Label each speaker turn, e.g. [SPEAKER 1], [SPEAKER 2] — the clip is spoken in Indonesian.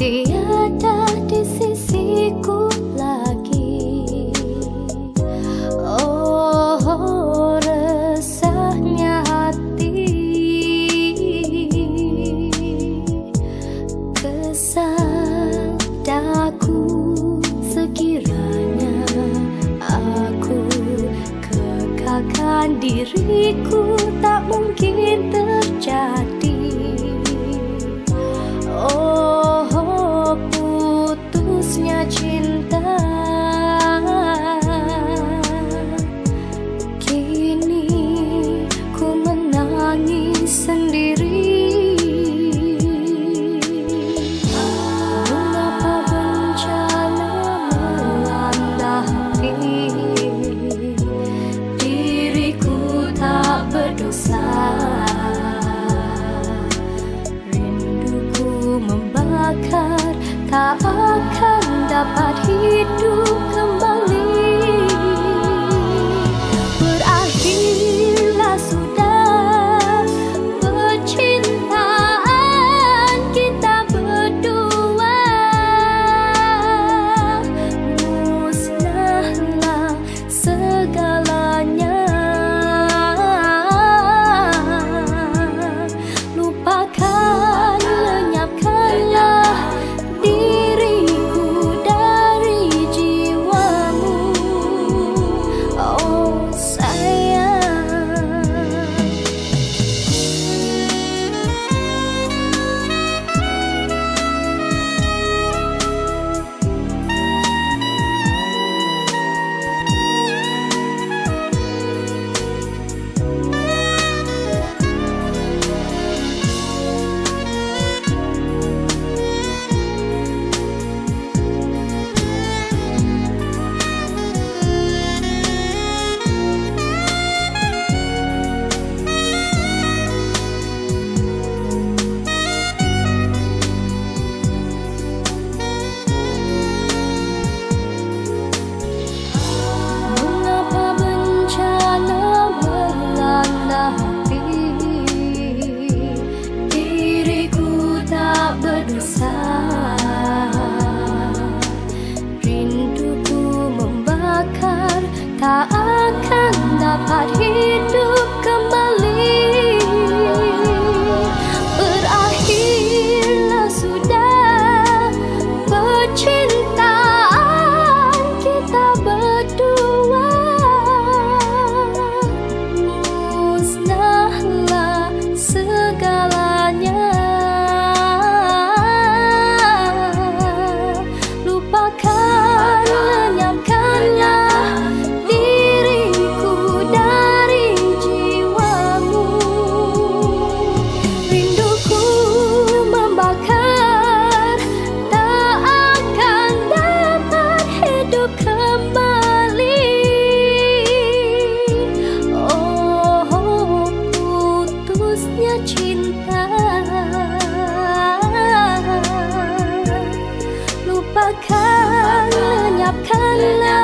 [SPEAKER 1] tiada di sisiku lagi. Oh, resahnya hati, kesal daku sekiranya aku kekalkan diriku, tak mungkin terjadi. Oh, putusnya cinta, kini ku menangis sendiri. Mengapa bencana melanda hati, diriku tak berdosa. Membakar, tak akan dapat hidup kembali. Berakhirlah sudah percintaan kita berdua, musnahlah segalanya. Lupakan, lenyapkanlah diriku dari jiwamu, oh sayang. Rinduku membakar, tak akan dapat hidup kembali. Berakhirlah sudah percintaan kita berdua, musnahlah segalanya. Lenyapkanlah diriku dari jiwamu. Rinduku membakar, tak akan dapat hidup kembali. Oh, putusnya cinta, lupakan, lenyapkanlah